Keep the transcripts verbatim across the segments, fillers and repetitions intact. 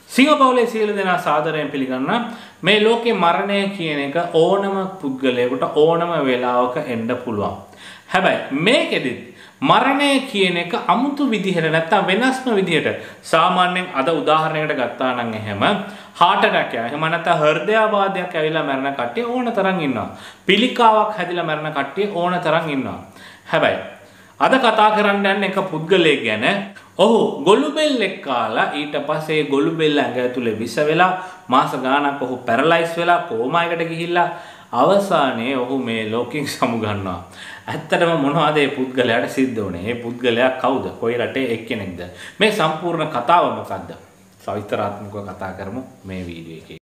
සිංහපවුලේ සියලු දෙනා සාදරයෙන් පිළිගන්නා මේ ලෝකේ මරණය කියන එක ඕනම පුද්ගලයෙකුට ඕනම වෙලාවක එන්න පුළුවන්. හැබැයි මේකෙදිත් මරණය කියන එක අමුතු විදිහට නැත්තම් වෙනස්ම විදිහට සාමාන්‍යයෙන් අද උදාහරණයකට ගත්තා නම් එහෙම heart attack එක එහෙම නැත්නම් හෘදයාබාධයක් ඇවිල්ලා මරණ කට්ටිය ඕන තරම් ඉන්නවා. පිළිකාවක් හැදිලා මරණ කට්ටිය ඕන තරම් ඉන්නවා. හැබැයි අද කතා කරන්න යන්නේ එක පුද්ගලයෙක් ගැන. ඔහු ගොළු බෙල්ලෙක් කාලා ඊට පස්සේ ගොළු බෙල්ල ඇඟ ඇතුලේ විස වෙලා මාස ගාණක් ඔහු පැරලයිස් වෙලා කෝමා එකට ගිහිල්ලා අවසානයේ ඔහු මේ ලෝකෙන් සමුගන්නවා. ඇත්තටම මොනවද මේ පුද්ගලයාට සිද්ධ වුනේ? මේ පුද්ගලයා කවුද? කොයි රටේ එක්කෙනෙක්ද? මේ සම්පූර්ණ කතාව මොකද්ද? සවිස්තරාත්මකව කතා කරමු මේ වීඩියෝ එකේ.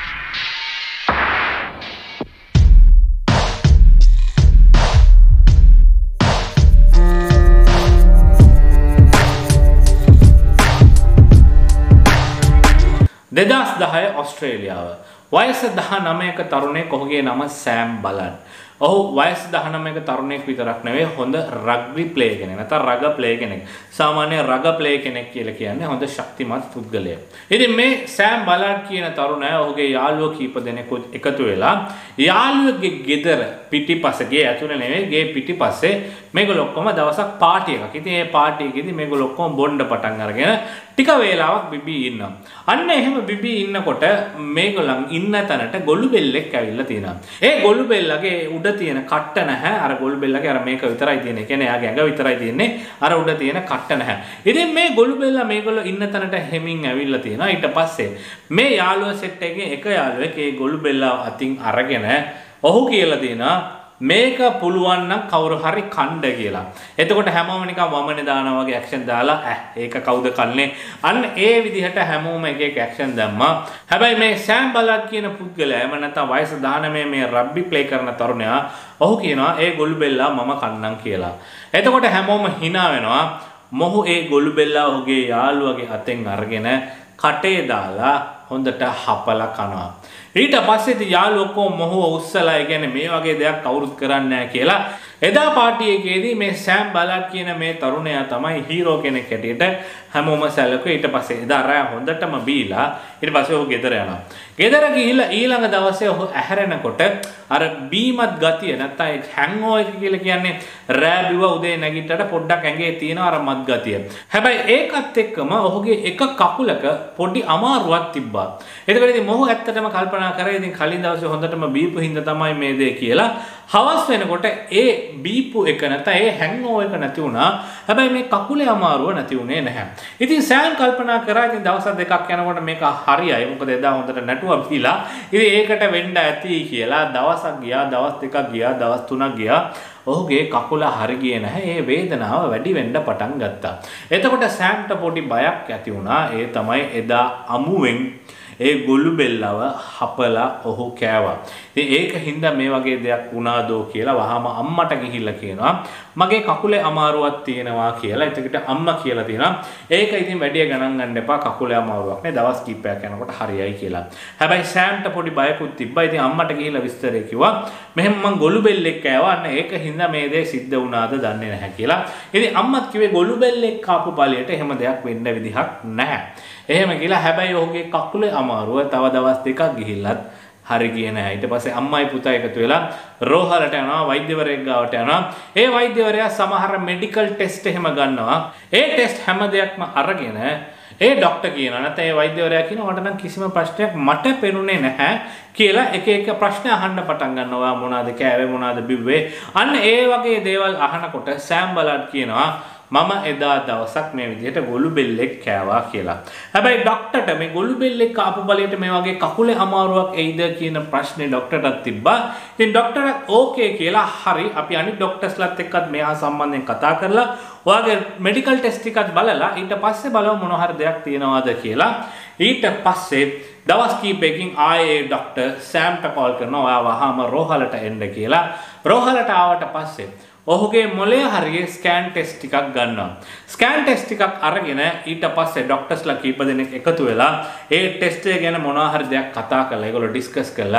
දෙදහස් දහය ඔස්ට්‍රේලියාව. වයස දහනවයක තරුණයෙක්, ඔහුගේ නම සෑම් බලඩ්. ඔහු වයස දහනවයක තරුණයෙක් විතරක් නෙවෙයි හොඳ රග්බි ප්ලේ කෙනෙක්. නැත්නම් රග ප්ලේ කෙනෙක්. සාමාන්‍ය රග ප්ලේ කෙනෙක් කියලා කියන්නේ හොඳ ශක්තිමත් පුද්ගලයෙක්. ඉතින් මේ සෑම් බලඩ් කියන තරුණයා ඔහුගේ යාළුවෝ කීප දෙනෙකුත් එකතු වෙලා යාළුවෙක්ගේ ගෙදර පිටිපස්සේ, ගේ ඇතුලේ නෙවෙයි ගේ පිටිපස්සේ මේගොල්ලෝ ඔක්කොම දවසක් පාටි එකක්. ඉතින් මේ පාටි එකේදී මේගොල්ලෝ ඔක්කොම බොණ්ඩ පටන් අරගෙන ටික වේලාවක් බිබී ඉන්නවා. අන්න එහෙම බිබී ඉන්නකොට මේගොල්ලන් ඉන්න තැනට ගොළු බෙල්ලෙක් ඇවිල්ලා තියෙනවා. ඒ ගොළු බෙල්ලගේ උඩ තියෙන කට්ට නැහැ. අර ගොළු බෙල්ලගේ අර මේක විතරයි තියෙන්නේ. ඒ කියන්නේ එයාගේ ඇඟ විතරයි තියෙන්නේ. අර උඩ තියෙන කට්ට නැහැ. ඉතින් මේ ගොළු බෙල්ල මේගොල්ලෝ ඉන්න තැනට හැමින් ඇවිල්ලා තියෙනවා. ඊට පස්සේ මේ යාළුවා සෙට් එකේ එක යාළුවෙක් ඒ ගොළු බෙල්ල අතින් අරගෙන ඔහු කියලා දෙනවා මේක පුළුවන් නම් කවුරු හරි කණ්ඩ කියලා. එතකොට හැමෝම නිකන් වමනේ දානවා වගේ ඇක්ෂන් දාලා ඈ ඒක කවුද කන්නේ? අන්න ඒ විදිහට හැමෝම එක එක ඇක්ෂන් දැම්මා. හැබැයි මේ සෑම් බලඩ් කියන පුද්ගලයා එම නැත්නම් වයස දහනවය මේ රග්බි ප්ලේ කරන තරුණයා ඔහු කියනවා ඒ ගොළු බෙල්ලා මම කන්නම් කියලා. එතකොට හැමෝම hina වෙනවා. මොහු ඒ ගොළු බෙල්ලා ඔහුගේ යාළුවගේ අතෙන් අරගෙන කටේ දාලා හොඳට හපලා කනවා. ඊට පස්සේ ඉතින් යාළුවෝ ඔක්කොම මොහුව උස්සලා ඒ කියන්නේ මේ වගේ දෙයක් කවුරුත් කරන්නේ නැහැ කියලා එදා පාටි එකේදී මේ සෑම් බලඩ් කියන මේ තරුණයා තමයි හීරෝ කෙනෙක් හැටියට හැමෝම සැලකුවේ. ඊට පස්සේ එදා රෑ හොඳටම බීලා ඊට පස්සේ ඔහු ගෙදර යනවා. ගෙදර ගිහිල්ලා ඊළඟ දවසේ ඔහු ඇහැරෙනකොට අර බීමත් ගතිය නැත්තම් ඒ හැන්ගෝවර් එක කියලා කියන්නේ රෑ බිව උදේ නැගිට්ටට පොඩ්ඩක් ඇඟේ තියෙන අර මත් ගතිය. හැබැයි ඒකත් එක්කම ඔහුගේ එක කකුලක පොඩි අමාරුවක් තිබ්බා. එතකොට ඉතින් මොහු ඇත්තටම කල්පනා කරේ ඉතින් කලින් දවසේ හොඳටම බීපු හින්දා තමයි මේ දේ කියලා. හවස් වෙනකොට ඒ බීපු එක නැත්නම් ඒ හැන්ගෝවර් එක නැති වුණා. හැබැයි මේ කකුලේ අමාරුව නැති වුණේ නැහැ. ඉතින් සෑම් කල්පනා කරා ඉතින් දවස් දෙකක් යනකොට මේක හරියයි. මොකද එදා හොඳට නැටුවා බීලා. ඉතින් ඒකට වෙන්න ඇති කියලා දවසක් ගියා, දවස් දෙකක් ගියා, දවස් තුනක් ගියා. ඔහුගේ කකුල හරි ගියේ නැහැ. ඒ වේදනාව වැඩි වෙන්න පටන් ගත්තා. එතකොට සෑම්ට පොඩි බයක් ඇති වුණා. ඒ තමයි එදා අමුවෙන් ඒ ගොළු බෙල්ලව හපලා ඔහු කෑවා. ඉතින් ඒක හින්දා මේ වගේ දෙයක් වුණාදෝ කියලා වහාම අම්මට ගිහිල්ලා කියනවා මගේ කකුලේ අමාරුවක් තියෙනවා කියලා. එතකොට අම්මා කියලා තියෙනවා ඒක ඉතින් වැඩි ගණන් ගන්න එපා, කකුලේ අමාරුවක් නේ, දවස් කිහිපයක් යනකොට හරියයි කියලා. හැබැයි සෑම්ට පොඩි බයකුත් තිබ්බා. ඉතින් අම්මට ගිහිල්ලා විස්තරය කිව්වා මෙහෙම මං ගොළු බෙල්ලෙක් කෑවා. අන්න ඒක හින්දා මේ දේ සිද්ධ වුණාද දන්නේ නැහැ කියලා. ඉතින් අම්මත් කිව්වේ ගොළු බෙල්ලෙක් කාපු බලයට එහෙම දෙයක් වෙන්න විදිහක් නැහැ. එහෙම කියලා. හැබැයි ඔහුගේ කකුලේ අමාරුව තව දවස් දෙකක් ගිහිල්ලත් හරි ගියේ නැහැ. ඊට පස්සේ අම්මයි පුතා එකතු වෙලා රෝහලට යනවා, වෛද්‍යවරයෙක් ගාවට යනවා. ඒ වෛද්‍යවරයා සමහර මෙඩිකල් ටෙස්ට් එහෙම ගන්නවා. ඒ ටෙස්ට් හැම දෙයක්ම අරගෙන ඒ ડોක්ටර් කියනවා නැත්නම් ඒ වෛද්‍යවරයා කියනවා මට නම් කිසිම ප්‍රශ්නයක් මට පෙනුනේ නැහැ කියලා එක එක ප්‍රශ්න අහන්න පටන් ගන්නවා. මොනවාද කෑවේ, මොනවාද බිව්වේ, අන්න ඒ වගේ දේවල් අහනකොට සෑම් බලඩ් කියනවා මම එදා දවසක් මේ විදිහට ගොළු බෙල්ලෙක් කෑවා කියලා. හැබැයි ડોක්ටර්ට මේ ගොළු බෙල්ලෙක් කාපු බලයට මේ වගේ කකුලේ අමාරුවක් එයිද කියන ප්‍රශ්නේ ડોක්ටර්ටත් තිබ්බා. ඉතින් ડોක්ටර් ඕකේ කියලා හරි අපි අනිත් ડોක්ටර්ස්ලාත් එක්කත් මෙහා සම්බන්ධයෙන් කතා කරලා ඔයාගේ මෙඩිකල් ටෙස්ට් ටිකත් බලලා ඊට පස්සේ බලමු මොන හරි දෙයක් තියෙනවද කියලා. ඊට පස්සේ දවස් කීපයකින් ආයේ ડોක්ටර් සෑම්ට කෝල් කරනවා ඔයා වහාම රෝහලට එන්න කියලා. රෝහලට ආවට පස්සේ ඔහුගේ මොළයේ හරියේ ස්කෑන් ටෙස්ට් ටිකක් ගන්නවා. ස්කෑන් ටෙස්ට් ටිකක් අරගෙන ඊට පස්සේ ડોක්ටර්ස්ලා කීප දෙනෙක් එකතු වෙලා ඒ ටෙස්ට් එක ගැන මොනවා හරි දෙයක් කතා කරලා ඒගොල්ලෝ ඩිස්කස් කරලා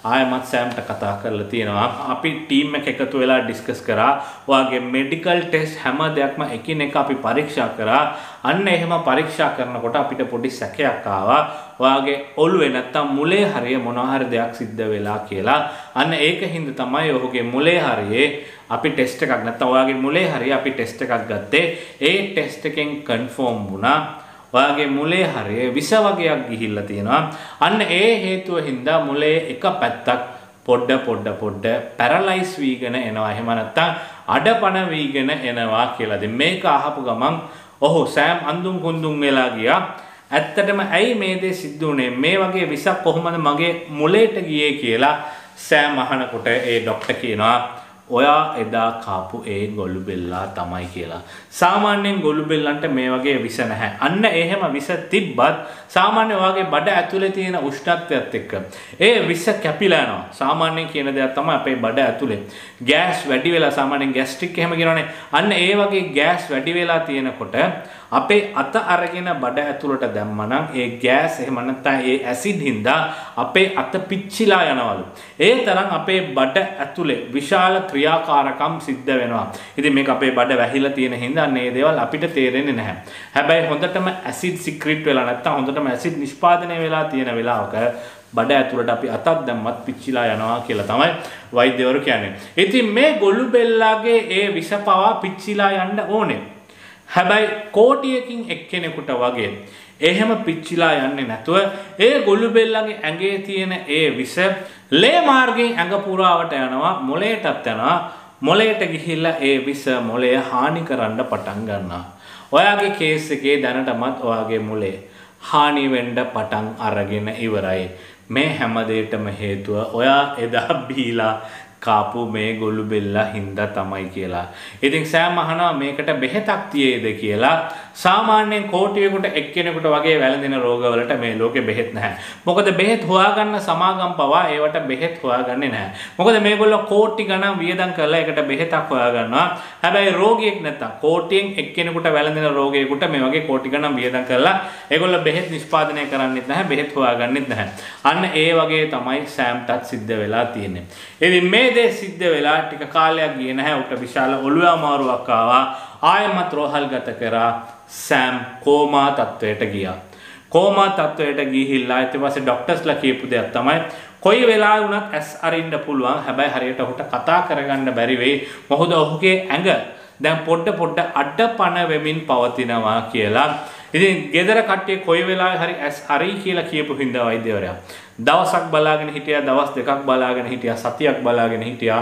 ආයමත් සෑම්ට කතා කරලා තියෙනවා. අපි ටීම් එක එකතු වෙලා ඩිස්කස් කරා. ඔයාගේ මෙඩිකල් ටෙස්ට් හැම දෙයක්ම එකිනෙක අපි පරීක්ෂා කරා. අන්න එහෙම පරීක්ෂා කරනකොට අපිට පොඩි සැකයක් ආවා. ඔයාගේ ඔළුවේ නැත්තම් මුලේ හරිය මොනවා හරි දෙයක් සිද්ධ වෙලා කියලා. අන්න ඒකින්ද තමයි ඔහුගේ මුලේ හරියේ අපි ටෙස්ට් එකක් නැත්තම් ඔයාගේ මුලේ හරිය අපි ටෙස්ට් එකක් ගත්තේ. ඒ ටෙස්ට් එකෙන් කන්ෆර්ම් වුණා ඔයාගේ මුලේ හරිය විස වගේක් ගිහිල්ලා තියෙනවා. අන්න ඒ හේතුව හින්දා මුලේ එක පැත්තක් පොඩ පොඩ පොඩ පැරලයිස් වීගෙන එනවා. එහෙම නැත්තම් අඩපණ වීගෙන එනවා කියලා. ඉතින් මේක අහපු ගමන් ඔහු සෑම් අඳුන් කුඳුන් වෙලා ගියා. ඇත්තටම ඇයි මේ දේ සිද්ධ වුනේ? මේ වගේ විසක් කොහොමද මගේ මුලේට ගියේ කියලා සෑම් අහනකොට ඒ ડોක්ටර් කියනවා ඔයා එදා කාපු ඒ ගොළු බෙල්ලා තමයි කියලා. සාමාන්‍යයෙන් ගොළු බෙල්ලන්ට මේ වගේ විස නැහැ. අන්න එහෙම විස තිබ්බත් සාමාන්‍ය ඔයාගේ බඩ ඇතුලේ තියෙන උෂ්ණත්වයත් එක්ක ඒ විස කැපිලා යනවා. සාමාන්‍යයෙන් කියන දෙයක් තමයි අපේ බඩ ඇතුලේ ගෑස් වැඩි වෙලා සාමාන්‍යයෙන් ગેස්ට්‍රික් එහෙම කියනවනේ. අන්න ඒ වගේ ගෑස් වැඩි වෙලා තියෙනකොට අපේ අත අරගෙන බඩ ඇතුලට දැම්මනම් ඒ ගෑස් එහෙම නැත්නම් ඒ ඇසිඩ් හින්දා අපේ අත පිච්චිලා යනවලු. ඒ තරම් අපේ බඩ ඇතුලේ විශාල ක්‍රියාකාරකම් සිද්ධ වෙනවා. ඉතින් මේක අපේ බඩ වැහිලා තියෙන හින්දා මේ දේවල් අපිට තේරෙන්නේ නැහැ. හැබැයි හොඳටම ඇසිඩ් සික්‍රීට් වෙලා නැත්නම් හොඳටම ඇසිඩ් නිෂ්පාදනය වෙලා තියෙන වෙලාවක බඩ ඇතුලට අපි අතක් දැම්මත් පිච්චිලා යනවා කියලා තමයි වෛද්‍යවරු කියන්නේ. ඉතින් මේ ගොළු බෙල්ලාගේ ඒ විෂ පවා පිච්චිලා යන්න ඕනේ. හැබැයි කෝටියකින් එක්කෙනෙකුට වගේ එහෙම පිච්චිලා යන්නේ නැතුව ඒ ගොළු බෙල්ලගේ ඇඟේ තියෙන ඒ විෂ ලේ මාර්ගයෙන් ඇඟ පුරාවට යනවා, මොළයටත් යනවා. මොළයට ගිහිල්ලා ඒ විෂ මොළය හානි කරන්න පටන් ගන්නවා. ඔයාගේ කේස් එකේ දැනටමත් ඔයාගේ මොළේ හානි වෙන්න පටන් අරගෙන ඉවරයි. මේ හැම දෙයකටම හේතුව ඔයා එදා බීලා කාපු මේ ගොළු බෙල්ලා හින්දා තමයි කියලා. ඉතින් සෑම් අහනවා මේකට බෙහෙතක් තියේද කියලා. සාමාන්‍යයෙන් කෝටියකට එක්කෙනෙකුට වගේ වැළඳෙන රෝගවලට මේ ලෝකේ බෙහෙත් නැහැ. මොකද බෙහෙත් හොයාගන්න සමාගම් පවා ඒවට බෙහෙත් හොයාගන්නේ නැහැ. මොකද මේගොල්ලෝ කෝටි ගණන් වියදම් කරලා ඒකට බෙහෙතක් හොයාගන්නවා. හැබැයි රෝගියෙක් නැත්තම් කෝටියෙන් එක්කෙනෙකුට වැළඳෙන රෝගියෙකුට මේ වගේ කෝටි ගණන් වියදම් කරලා ඒගොල්ලෝ බෙහෙත් නිෂ්පාදනය කරන්නේත් නැහැ, බෙහෙත් හොයාගන්නෙත් නැහැ. අන්න ඒ වගේ තමයි සෑම්ටත් සිද්ධ වෙලා තියෙන්නේ. ඉතින් මේ දේ සිද්ධ වෙලා ටික කාලයක් ගියේ නැහැ. උට විශාල ඔළුව අමාරුවක් ආවා. ආයමත් රෝහල් ගත කරා. සෑම් කෝමා තත්වයට ගියා. කෝමා තත්වයට ගිහිල්ලා ඊට පස්සේ ડોක්ටර්ස්ලා කියපු දෙයක් තමයි කොයි වෙලාවෙ වුණත් ඇස් අරින්න පුළුවන්. හැබැයි හරියට ඔහුට කතා කරගන්න බැරි වෙයි. මොකද ඔහුගේ ඇඟ දැන් පොඩ පොඩ අඩපණ වෙමින් පවතිනවා කියලා. ඉතින් ගෙදර කට්ටිය කොයි වෙලාවෙ හරි ඇස් අරයි කියලා කියපු හින්දා වෛද්‍යවරයා දවසක් බලාගෙන හිටියා, දවස් දෙකක් බලාගෙන හිටියා, සතියක් බලාගෙන හිටියා,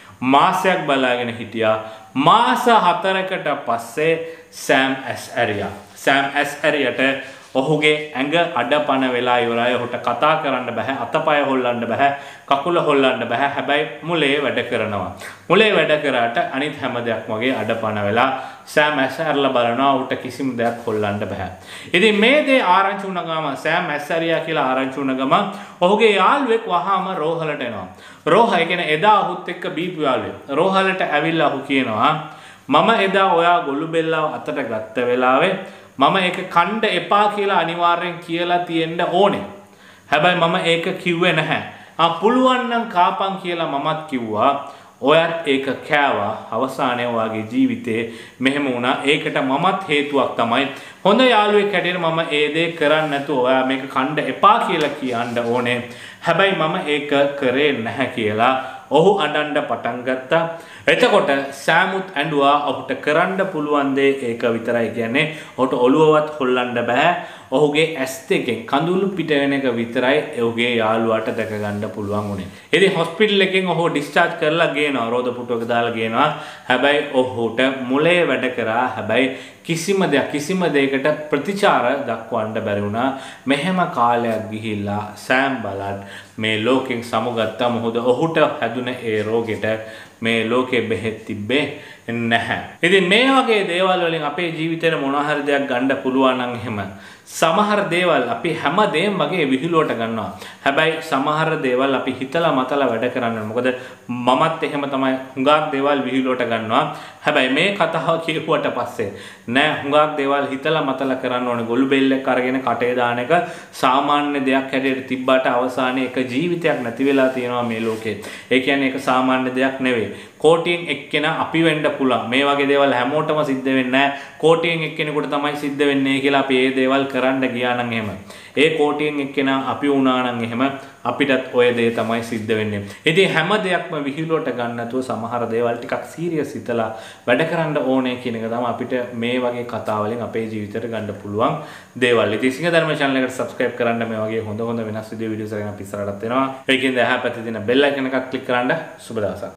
මාසයක් බලාගෙන හිටියා. මාස හතරකට පස්සේ සෑම් ඇස් ඇරියා. සෑම් ඇස් ඇරියට ඔහුගේ ඇඟ අඩපණ වෙලා ඉවරයි. ඔහුට කතා කරන්න බෑ, අතපය හොල්ලන්න බෑ, කකුල හොල්ලන්න බෑ. හැබැයි මුලේ වැඩ කරනවා. මුලේ වැඩ කරාට අනිත් හැම දෙයක්ම වගේ අඩපණ වෙලා සෑම් ඇස් ඇරලා බලනවා. ඔහුට කිසිම දෙයක් හොල්ලන්න බෑ. ඉතින් මේ දේ ආරංචි වුණ ගම සෑම් ඇස් ඇරියා කියලා ආරංචි වුණ ගම ඔහුගේ යාළුවෙක් වහාම රෝහලට එනවා. රෝහල කියන්නේ එදා ඔහුත් එක්ක බීපු යාළුවෙක්. රෝහලට ඇවිල්ලා ඔහු කියනවා මම එදා ඔයා ගොළු බෙල්ලව අතට ගත්ත වෙලාවේ මම ඒක කණ්ඩ එපා කියලා අනිවාර්යෙන් කියලා තියෙන්න ඕනේ. හැබැයි මම ඒක කිව්වේ නැහැ. ආ පුළුවන් නම් කාපන් කියලා මමත් කිව්වා. ඔයත් ඒක කෑවා. අවසානයේ ඔයාගේ ජීවිතේ මෙහෙම වුණා. ඒකට මමත් හේතුවක් තමයි. හොඳ යාළුවෙක් හැටියට මම ඒ දේ කරන්නේ නැතුව ඔයා මේක කණ්ඩ එපා කියලා කියන්න ඕනේ. හැබැයි මම ඒක කරේ නැහැ කියලා ඔහු අඬන්න පටන් ගත්තා. එතකොට සෑමුත් ඇඬුවා ඔහුට කරන්න පුළුවන් දේ ඒක විතරයි. කියන්නේ ඔහුට ඔළුවවත් හොල්ලන්න බෑ. ඔහුගේ ඇස් දෙකෙන් කඳුළු පිට වෙන එක විතරයි ඔහුගේ යාළුවාට දැක ගන්න පුළුවන් උනේ. ඉතින් හොස්පිටල් එකෙන් ඔහු ඩිස්චාර්ජ් කරලා ගේනවා. රෝද පුටුවක දාලා ගේනවා. හැබැයි ඔහුට මුලේ වැඩ කරා. හැබැයි කිසිම දෙයක් කිසිම දෙයකට ප්‍රතිචාර දක්වන්න බැරි වුණා. මෙහෙම කාලයක් ගිහිල්ලා සෑම් බලඩ් මේ ලෝකෙන් සමුගත්තා. මොකද ඔහුට හැදුන ඒ රෝගෙට මේ ලෝකෙ බෙහෙත් තිබ්බේ නැහැ. ඉතින් මේ වගේ දේවල් වලින් අපේ ජීවිතේට මොනවා හරි දෙයක් ගන්න පුළුවන් නම් එහෙම සමහර දේවල් අපි හැමදේම වගේ විහිළුවට ගන්නවා. හැබැයි සමහර දේවල් අපි හිතලා මතලා වැඩ කරන්න. මොකද මමත් එහෙම තමයි හුඟක් දේවල් විහිළුවට ගන්නවා. හැබැයි මේ කතාව කියුවට පස්සේ නෑ හුඟක් දේවල් හිතලා මතලා කරන්න ඕනේ. ගොළු බෙල්ලක් අරගෙන කටේ දාන එක සාමාන්‍ය දෙයක් හැටියට තිබ්බට අවසානයේ එක ජීවිතයක් නැති වෙලා තියෙනවා මේ ලෝකේ. ඒ කියන්නේ ඒක සාමාන්‍ය දෙයක් නෙවෙයි. කෝටියෙන් එක්කෙනා අපි වෙන්න පුළුවන්. මේ වගේ දේවල් හැමෝටම සිද්ධ වෙන්නේ නැහැ. කෝටියෙන් එක්කෙනෙකුට තමයි සිද්ධ වෙන්නේ කියලා අපි මේ දේවල් කරන්න ගියා නම් එහෙම. ඒ කෝටියෙන් එක්කෙනා අපි වුණා නම් එහෙම අපිටත් ඔය දේ තමයි සිද්ධ වෙන්නේ. ඉතින් හැම දෙයක්ම විහිළුවට ගන්න නැතුව සමහර දේවල් ටිකක් සීරියස් හිතලා වැඩ කරන්න ඕනේ කියන එක තමයි අපිට මේ වගේ කතා වලින් අපේ ජීවිතයට ගන්න පුළුවන් දේවල්. ඉතින් සිංහ ධර්ම channel එකට subscribe කරන්න මේ වගේ හොඳ හොඳ වෙනස් විදිහේ වීඩියෝස් එකක් අපි ඉස්සරහට එනවා. ඒකෙන් එහා පැත්තේ තියෙන bell icon එකක් click කරන්න. සුබ දවසක්.